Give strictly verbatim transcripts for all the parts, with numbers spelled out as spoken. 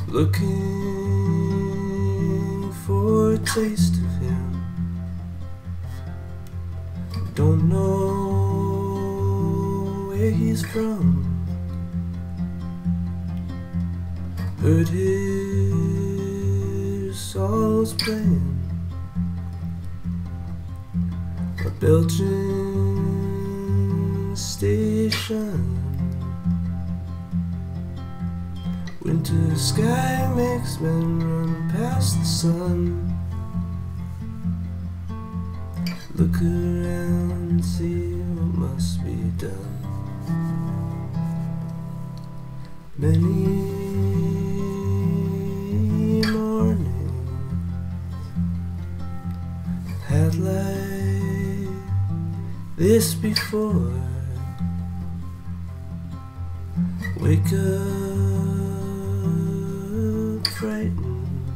looking for a taste of him. Don't know where he's from. Heard his songs playing a Belgian station. Winter sky makes men run past the sun. Look around and see what must be done. Many mornings had like this before. Wake up frightened,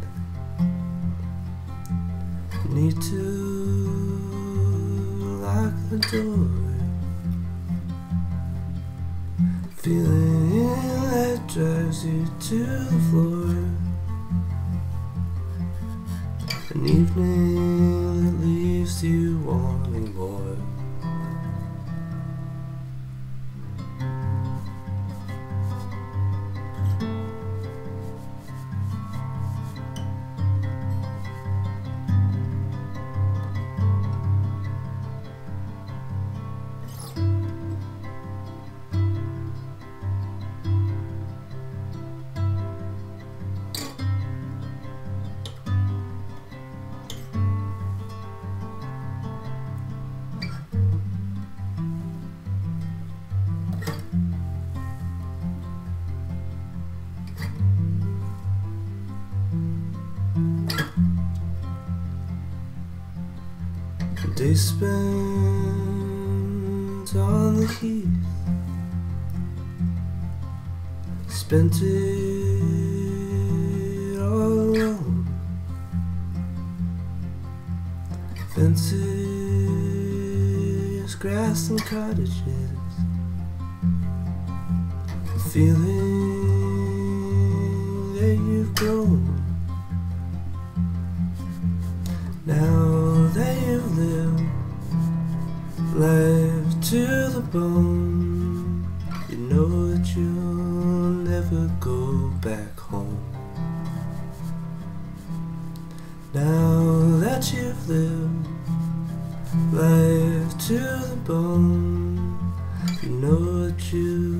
need to lock the door. Feeling that drives you to the floor. An evening that leaves you wanting more. Day spent on the heath, spent it all alone. Fences, grass and cottages, feeling that you've grown. Now that you've lived life to the bone, you know that you'll never go back home. Now that you've lived life to the bone, you know that you